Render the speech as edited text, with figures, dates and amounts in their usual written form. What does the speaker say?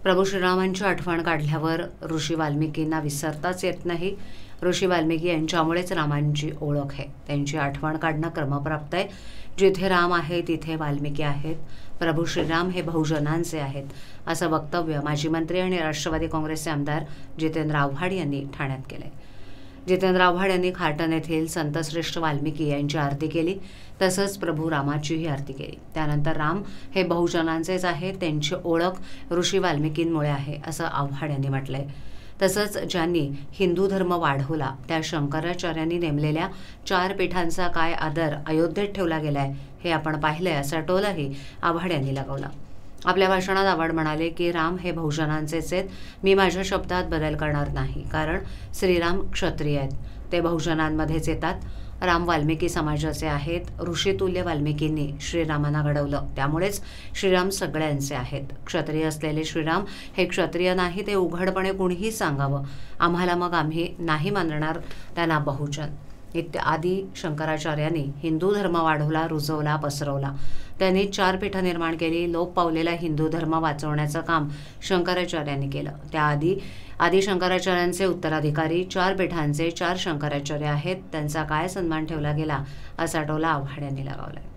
प्रभू श्रीरामांची आठवण काढल्यावर ऋषी वाल्मिकींना विसरताच येत नाही। ऋषी वाल्मिकी यांच्यामुळेच रामांची ओळख आहे। त्यांची आठवण काढणं क्रमप्राप्त आहे। जिथे राम आहे तिथे वाल्मिकी आहेत। प्रभू श्रीराम हे बहुजनांचे आहेत, असं वक्तव्य माजी मंत्री आणि राष्ट्रवादी काँग्रेसचे आमदार जितेंद्र आव्हाड यांनी ठाण्यात केले। जितेंद्र आव्हाड यांनी खाटण येथील संतश्रेष्ठ वाल्मिकी यांची आरती केली, तसंच प्रभू रामाचीही आरती केली। त्यानंतर राम हे बहुजनांचेच आहेत, त्यांची ओळख ऋषी वाल्मिकींमुळे आहे, असं आव्हाड यांनी म्हटलंय। तसंच ज्यांनी हिंदू धर्म वाढवला त्या शंकराचार्यांनी नेमलेल्या 4 पीठांचा काय आदर अयोध्येत ठेवला गेलाय हे आपण पाहिलंय, असा टोलाही आव्हाड यांनी लगावला। आपल्या भाषणात आव्हाड म्हणाले की राम हे बहुजनांचेच आहेत। मी माझ्या शब्दात बदल करणार नाही, कारण श्रीराम क्षत्रिय आहेत, ते बहुजनांमध्येच येतात। राम वाल्मिकी समाजाचे आहेत। ऋषितुल्य वाल्मिकींनी श्रीरामांना घडवलं, त्यामुळेच श्रीराम सगळ्यांचे आहेत। क्षत्रिय असलेले श्रीराम हे क्षत्रिय नाही, ते उघडपणे कुणीही सांगावं आम्हाला, मग आम्ही नाही मानणार त्यांना बहुजन। इत्यादी शंकराचार्यांनी हिंदू धर्म वाढवला, रुजवला, पसरवला। त्यांनी 4 पीठं निर्माण केली। लोप पावलेला हिंदू धर्म वाचवण्याचं काम शंकराचार्यांनी केलं। आदी शंकराचार्यांचे उत्तराधिकारी 4 पीठांचे 4 शंकराचार्य आहेत, त्यांचा काय सन्मान ठेवला गेला, असा टोला आव्हाड यांनी लगावलाय।